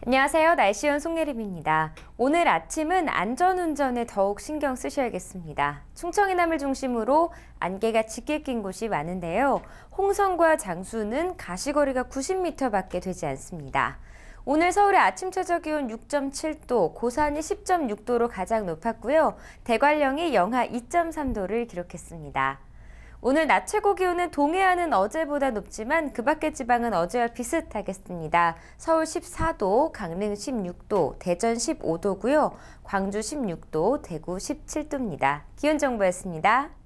안녕하세요. 날씨원 송예림입니다. 오늘 아침은 안전운전에 더욱 신경 쓰셔야겠습니다. 충청 해남을 중심으로 안개가 짙게 낀 곳이 많은데요. 홍성과 장수는 가시거리가 90m밖에 되지 않습니다. 오늘 서울의 아침 최저 기온 6.7도, 고산이 10.6도로 가장 높았고요. 대관령이 영하 2.3도를 기록했습니다. 오늘 낮 최고 기온은 동해안은 어제보다 높지만 그 밖의 지방은 어제와 비슷하겠습니다. 서울 14도, 강릉 16도, 대전 15도고요. 광주 16도, 대구 17도입니다. 기온 정보였습니다.